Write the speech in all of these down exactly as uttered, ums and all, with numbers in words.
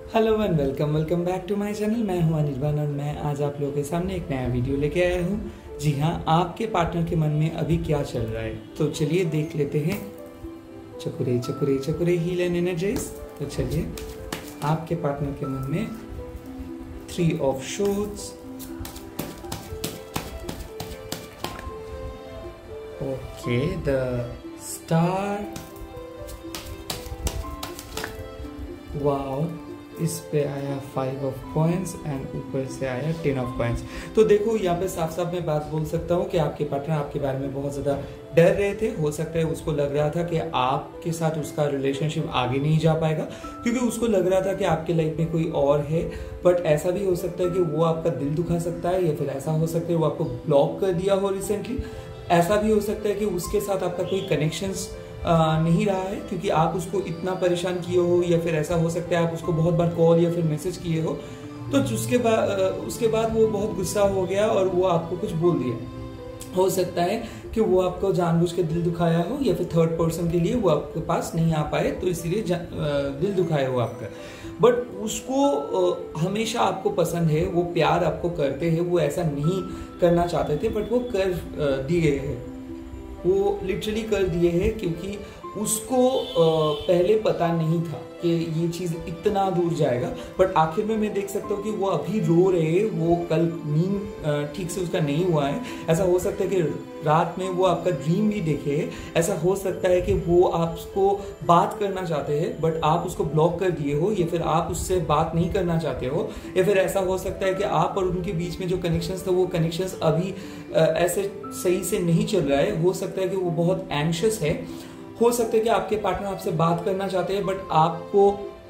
Hello and welcome welcome back to my channel. मैं हूं अनिर्बान और मैं आज आप लोगों के सामने एक नया वीडियो लेके आया हूं। जी हां, आपके पार्टनर के मन में अभी क्या चल रहा है, तो चलिए देख लेते हैं। चकुरे चकुरे चकुरे हील एंड एनर्जाइज। तो चलिए, आपके पार्टनर के मन में three of swords, okay, the star, wow, इस पे आया फाइव ऑफ कॉइंस एंड ऊपर से आया टेन ऑफ कॉइंस। तो देखो, यहाँ पे साफ साफ मैं बात बोल सकता हूँ कि आपके पार्टनर आपके बारे में बहुत ज्यादा डर रहे थे। हो सकता है उसको लग रहा था कि आपके साथ उसका रिलेशनशिप आगे नहीं जा पाएगा, क्योंकि उसको लग रहा था कि आपके लाइफ में कोई और है। बट ऐसा भी हो सकता है कि वो आपका दिल दुखा सकता है, या फिर ऐसा हो सकता है वो आपको ब्लॉक कर दिया हो रिसेंटली। ऐसा भी हो सकता है कि उसके साथ आपका कोई कनेक्शंस नहीं रहा है, क्योंकि आप उसको इतना परेशान किए हो, या फिर ऐसा हो सकता है आप उसको बहुत बार कॉल या फिर मैसेज किए हो, तो उसके बाद उसके बाद वो बहुत गुस्सा हो गया और वो आपको कुछ बोल दिया। हो सकता है कि वो आपको जानबूझ के दिल दुखाया हो, या फिर थर्ड पर्सन के लिए वो आपके पास नहीं आ पाए, तो इसीलिए दिल दुखाया हो आपका। बट उसको हमेशा आपको पसंद है, वो प्यार आपको करते हैं, वो ऐसा नहीं करना चाहते थे बट वो कर दिए हैं। वो लिटरली कर दिए हैं, क्योंकि उसको पहले पता नहीं था कि ये चीज इतना दूर जाएगा। बट आखिर में मैं देख सकता हूँ कि वो अभी रो रहे हैं, वो कल नींद ठीक से उसका नहीं हुआ है। ऐसा हो सकता है कि रात में वो आपका ड्रीम भी देखे है। ऐसा हो सकता है कि वो आपको बात करना चाहते हैं बट आप उसको ब्लॉक कर दिए हो, या फिर आप उससे बात नहीं करना चाहते हो, या फिर ऐसा हो सकता है कि आप और उनके बीच में जो कनेक्शंस था वो कनेक्शंस अभी ऐसे सही से नहीं चल रहा है। हो सकता है कि वो बहुत एंग्शियस है। हो सकता है कि आपके पार्टनर आपसे बात करना चाहते हैं बट आपको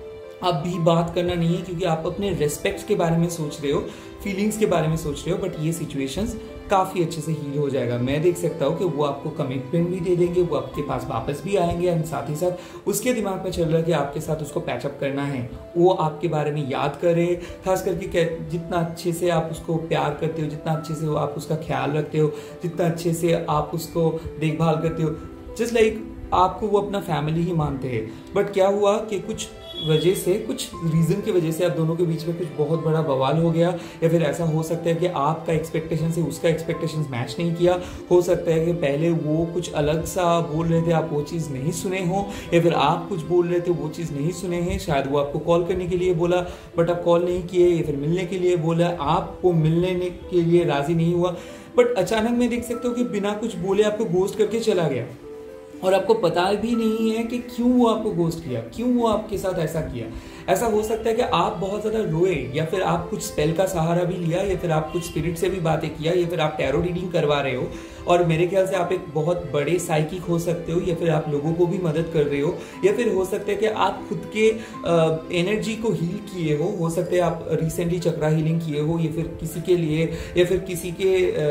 अभी बात करना नहीं है, क्योंकि आप अपने रेस्पेक्ट के बारे में सोच रहे हो, फीलिंग्स के बारे में सोच रहे हो। बट ये सिचुएशंस काफी अच्छे से हील हो जाएगा। मैं देख सकता हूँ कि वो आपको कमिटमेंट भी दे देंगे, वो आपके पास वापस भी आएंगे, एंड साथ ही साथ उसके दिमाग में चल रहा है कि आपके साथ उसको पैचअप करना है। वो आपके बारे में याद करे, खास करके जितना अच्छे से आप उसको प्यार करते हो, जितना अच्छे से आप उसका ख्याल रखते हो, जितना अच्छे से आप उसको देखभाल करते हो, जस्ट लाइक आपको वो अपना फैमिली ही मानते हैं। बट क्या हुआ कि कुछ वजह से, कुछ रीजन की वजह से आप दोनों के बीच में कुछ बहुत बड़ा बवाल हो गया, या फिर ऐसा हो सकता है कि आपका एक्सपेक्टेशन से उसका एक्सपेक्टेशन मैच नहीं किया। हो सकता है कि पहले वो कुछ अलग सा बोल रहे थे, आप वो चीज़ नहीं सुने हो, या फिर आप कुछ बोल रहे थे वो चीज़ नहीं सुने हैं। शायद वो आपको कॉल करने के लिए बोला बट आप कॉल नहीं किए, या फिर मिलने के लिए बोला, आप वो मिलने के लिए राजी नहीं हुआ। बट अचानक मैं देख सकता हूँ कि बिना कुछ बोले आपको घोस्ट करके चला गया, और आपको पता भी नहीं है कि क्यों वो आपको घोस्ट किया, क्यों वो आपके साथ ऐसा किया। ऐसा हो सकता है कि आप बहुत ज्यादा रोए, या फिर आप कुछ स्पेल का सहारा भी लिया, या फिर आप कुछ स्पिरिट से भी बातें किया, या फिर आप टैरो रीडिंग करवा रहे हो। और मेरे ख्याल से आप एक बहुत बड़े साइकिक हो सकते हो, या फिर आप लोगों को भी मदद कर रहे हो, या फिर हो सकता है कि आप खुद के एनर्जी को हील किए हो। हो सकता है आप रिसेंटली चक्रा हीलिंग किए हो, या फिर किसी के लिए, या फिर किसी के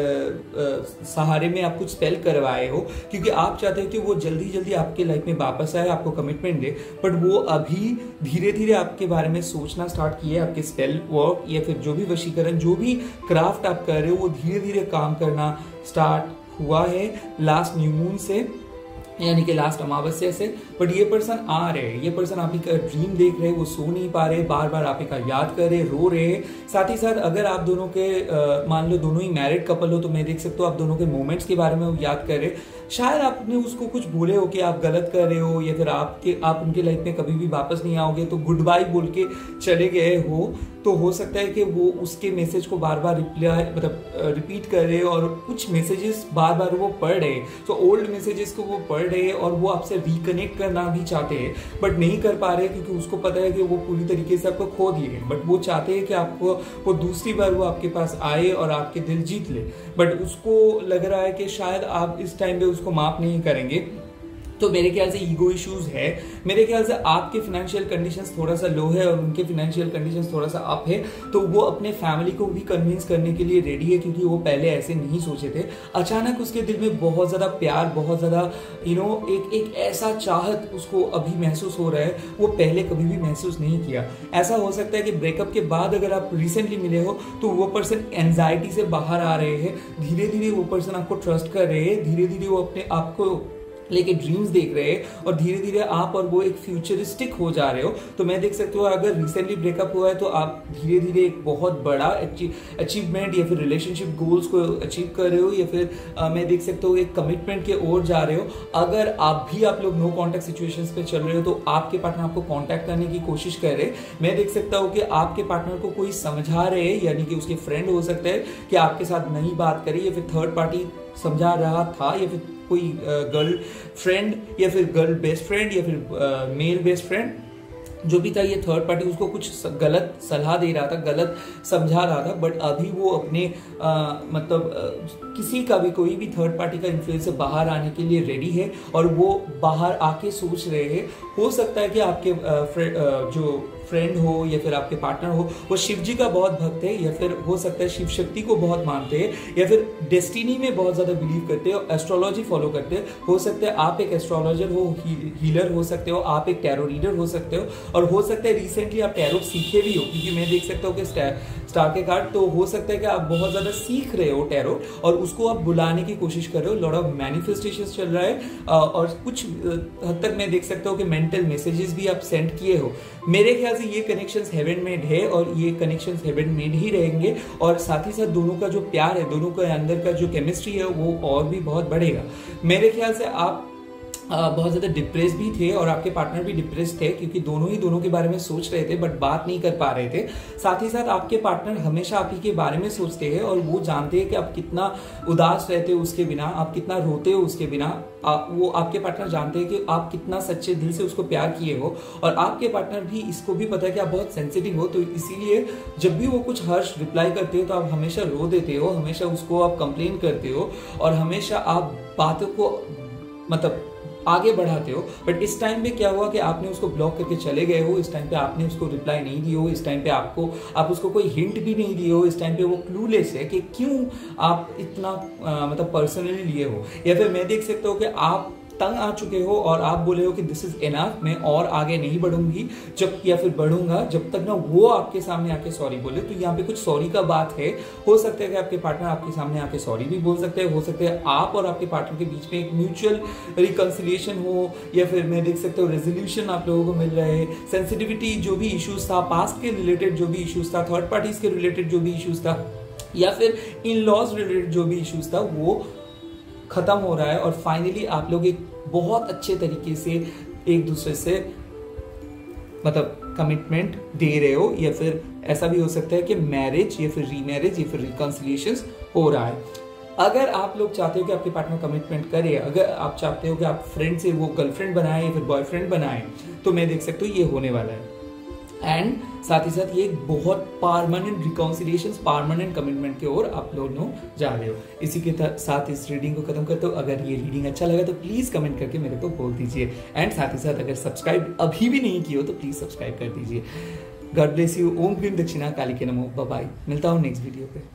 आ, आ, सहारे में आप कुछ स्पेल करवाए हो, क्योंकि आप चाहते हो कि वो जल्दी जल्दी आपके लाइफ में वापस आए, आपको कमिटमेंट दे। बट वो अभी धीरे धीरे आपके बारे में सोचना स्टार्ट किए। आपके स्पेल वर्क या फिर जो भी वशीकरण, जो भी क्राफ्ट आप कर रहे हो, वो धीरे धीरे काम करना स्टार्ट हुआ है लास्ट न्यू मून से, यानी कि लास्ट अमावस्या से। बट ये पर्सन आ रहे हैं, ये पर्सन आप ही का ड्रीम देख रहे हैं, वो सो नहीं पा रहे, बार बार आप ही का याद कर रहे, रो रहे हैं। साथ ही साथ अगर आप दोनों के आ, मान लो दोनों ही मैरिड कपल हो, तो मैं देख सकता हूँ आप दोनों के मोमेंट्स के बारे में वो याद कर रहे। शायद आपने उसको कुछ बोले हो कि आप गलत कर रहे हो, या फिर आपके आप उनके लाइफ में कभी भी वापस नहीं आओगे, तो गुड बाय बोल के चले गए हो। तो हो सकता है कि वो उसके मैसेज को बार बार रिप्लाई मतलब रिपीट कर रहे, और कुछ मैसेजेस बार बार वो पढ़ रहे, तो ओल्ड मैसेजेस को वो पढ़ रहे, और वो आपसे रिकनेक्ट करना भी चाहते हैं बट नहीं कर पा रहे, क्योंकि उसको पता है कि वो पूरी तरीके से आपको खो दिए। बट वो चाहते हैं कि आपको वो दूसरी बार वो आपके पास आए और आपके दिल जीत ले। बट उसको लग रहा है कि शायद आप इस टाइम पे उसको माफ नहीं करेंगे। तो मेरे ख्याल से ईगो इश्यूज है। मेरे ख्याल से आपके फाइनेंशियल कंडीशंस थोड़ा सा लो है और उनके फाइनेंशियल कंडीशंस थोड़ा सा अप है। तो वो अपने फैमिली को भी कन्विंस करने के लिए रेडी है, क्योंकि वो पहले ऐसे नहीं सोचे थे। अचानक उसके दिल में बहुत ज्यादा प्यार, बहुत ज्यादा यू नो एक एक ऐसा चाहत उसको अभी महसूस हो रहा है, वो पहले कभी भी महसूस नहीं किया। ऐसा हो सकता है कि ब्रेकअप के बाद अगर आप रिसेंटली मिले हो तो वो पर्सन एंजाइटी से बाहर आ रहे हैं, धीरे धीरे वो पर्सन आपको ट्रस्ट कर रहे हैं, धीरे धीरे वो अपने आप को लेके ड्रीम्स देख रहे हैं और धीरे धीरे आप और वो एक फ्यूचरिस्टिक हो जा रहे हो। तो मैं देख सकते हो अगर रिसेंटली ब्रेकअप हुआ है तो आप धीरे धीरे एक बहुत बड़ा अचीवमेंट या फिर रिलेशनशिप गोल्स को अचीव कर रहे हो, या फिर आ, मैं देख सकता हूँ एक कमिटमेंट की ओर जा रहे हो। अगर आप भी आप लोग नो कॉन्टैक्ट सिचुएशंस पे चल रहे हो तो आपके पार्टनर आपको कॉन्टैक्ट करने की कोशिश कर रहे हैं। मैं देख सकता हूँ कि आपके पार्टनर को कोई समझा रहे हैं, यानी कि उसके फ्रेंड हो सकते हैं कि आपके साथ नहीं बात करी, या फिर थर्ड पार्टी समझा रहा था, या फिर कोई गर्ल फ्रेंड या फिर गर्ल बेस्ट फ्रेंड या फिर मेल बेस्ट फ्रेंड जो भी था, ये थर्ड पार्टी उसको कुछ गलत सलाह दे रहा था, गलत समझा रहा था। बट अभी वो अपने आ, मतलब आ, किसी का भी कोई भी थर्ड पार्टी का इन्फ्लुएंस से बाहर आने के लिए रेडी है और वो बाहर आके सोच रहे हैं। हो सकता है कि आपके आ, फ्रे, आ, जो फ्रेंड हो या फिर आपके पार्टनर हो वो शिव जी का बहुत भक्त है, या फिर हो सकता है शिव शक्ति को बहुत मानते हैं, या फिर डेस्टिनी में बहुत ज्यादा बिलीव करते हैं और एस्ट्रोलॉजी फॉलो करते हैं। हो सकता है आप एक एस्ट्रोलॉजर हो, ही, हीलर हो सकते हो, आप एक टैरो रीडर हो सकते हो, और हो सकता है रिसेंटली आप टैरो सीखे भी हो, क्योंकि मैं देख सकता हूँ कि स्टार के कार्ड, तो हो सकता है कि आप बहुत ज्यादा सीख रहे हो टैरो और उसको आप बुलाने की कोशिश कर रहे हो। लॉट ऑफ मैनिफेस्टेशन चल रहा है और कुछ हद तक मैं देख सकता हूँ कि मेंटल मैसेजेस भी आप सेंड किए हो। मेरे ख्याल से ये कनेक्शंस हेवन मेड है और ये कनेक्शंस हेवन मेड ही रहेंगे, और साथ ही साथ दोनों का जो प्यार है, दोनों के अंदर का जो केमिस्ट्री है वो और भी बहुत बढ़ेगा। मेरे ख्याल से आप आ, बहुत ज्यादा डिप्रेस भी थे और आपके पार्टनर भी डिप्रेस थे, क्योंकि दोनों ही दोनों के बारे में सोच रहे थे बट बात नहीं कर पा रहे थे। साथ ही साथ आपके पार्टनर हमेशा आप ही के बारे में सोचते हैं और वो जानते हैं कि आप कितना उदास रहते हो उसके बिना, आप कितना रोते हो उसके बिना। आ, वो आपके पार्टनर जानते हैं कि आप कितना सच्चे दिल से उसको प्यार किए हो, और आपके पार्टनर भी इसको भी पता है कि आप बहुत सेंसिटिव हो। तो इसीलिए जब भी वो कुछ हर्ष रिप्लाई करते हो तो आप हमेशा रो देते हो, हमेशा उसको आप कंप्लेन करते हो और हमेशा आप बातों को मतलब आगे बढ़ाते हो। बट इस टाइम पे क्या हुआ कि आपने उसको ब्लॉक करके चले गए हो, इस टाइम पे आपने उसको रिप्लाई नहीं दिए हो, इस टाइम पे आपको आप उसको कोई हिंट भी नहीं दिए हो, इस टाइम पे वो क्लूलेस है कि क्यों आप इतना आ, मतलब पर्सनली लिए हो। या फिर मैं देख सकता हूँ कि आप तंग आ चुके हो और आप बोले हो कि दिस इज एनफ, मैं और आगे नहीं बढ़ूंगी जब या फिर बढ़ूंगा जब तक ना वो आपके सामने आके सॉरी बोले। तो यहाँ पे कुछ सॉरी का बात है। हो सकता है कि आपके पार्टनर आपके सामने आके सॉरी भी बोल सकते हैं, हो सकता है आप और आपके पार्टनर के बीच में एक म्यूचुअल रिकंसिलिएशन हो, या फिर मैं देख सकता हूँ रेजोल्यूशन आप लोगों को मिल रहे हैं। सेंसिटिविटी जो भी इश्यूज था, पास्ट के रिलेटेड जो भी इश्यूज था, थर्ड पार्टीज के रिलेटेड जो भी इश्यूज था, या फिर इन लॉज रिलेटेड जो भी इश्यूज था, वो खत्म हो रहा है और फाइनली आप लोग एक बहुत अच्छे तरीके से एक दूसरे से मतलब कमिटमेंट दे रहे हो, या फिर ऐसा भी हो सकता है कि मैरिज या फिर रीमैरिज या फिर रिकंसिलिएशन हो रहा है। अगर आप लोग चाहते हो कि आपके पार्टनर कमिटमेंट करे, अगर आप चाहते हो कि आप फ्रेंड से वो गर्लफ्रेंड बनाए या फिर बॉयफ्रेंड बनाए, तो मैं देख सकता हूँ ये होने वाला है। एंड साथ ही साथ ये एक बहुत परमानेंट रिकॉन्सिलिएशन, परमानेंट कमिटमेंट की ओर आप लोग जा रहे हो। इसी के साथ इस रीडिंग को खत्म करते हो। अगर ये रीडिंग अच्छा लगा तो प्लीज कमेंट करके मेरे को बोल दीजिए, एंड साथ ही साथ अगर सब्सक्राइब अभी भी नहीं किए हो तो प्लीज सब्सक्राइब कर दीजिए। God bless you. ओम भीम दक्षिणा काली के नमो। Bye bye. मिलता हूँ नेक्स्ट वीडियो पे।